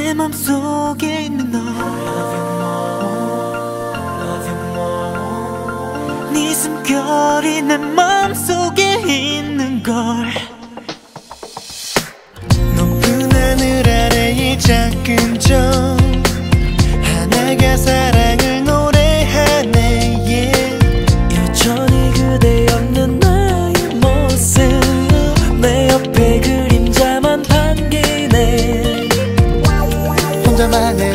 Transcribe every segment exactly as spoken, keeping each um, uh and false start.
내 맘속에 있는 너 네 숨결이 내 맘속에 있는 걸 높은 하늘 아래의 작은 점 하나가 사랑을 노래하네 yeah. 여전히 그대 없는 나의 모습 내 옆에 그림자만 반기네 혼자만의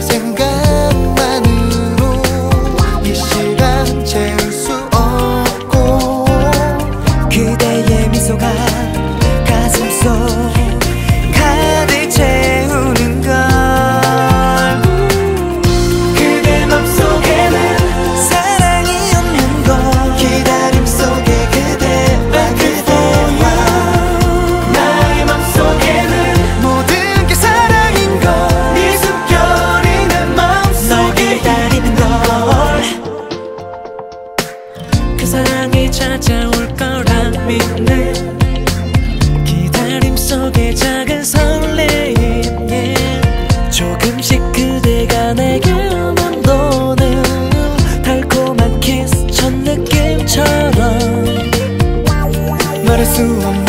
생각만으로 이 시간 채울 수 없고 그대의 미소가 가슴 속 가득 채우는 걸 그대 맘속에는 사랑이 없는 걸 기다림 속에 그대와 그대와 나의 맘속에는 모든 게 사랑인 걸 네 숨결이 내 맘속에 기다리는 걸 그 사랑이 찾아올 거라 믿는 기다림 속에 작은 설레임 yeah. 조금씩 그대가 내게 맴도는 달콤한 키스 첫 느낌처럼 말할 수 없는